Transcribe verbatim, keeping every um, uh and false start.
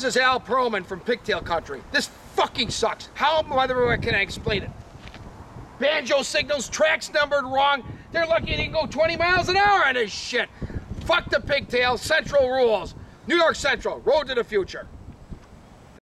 This is Al Perlman from Pigtail Country. This fucking sucks. How mother can I explain it? Banjo signals, tracks numbered wrong. They're lucky they can go twenty miles an hour on this shit. Fuck the pigtail, Central rules. New York Central, road to the future.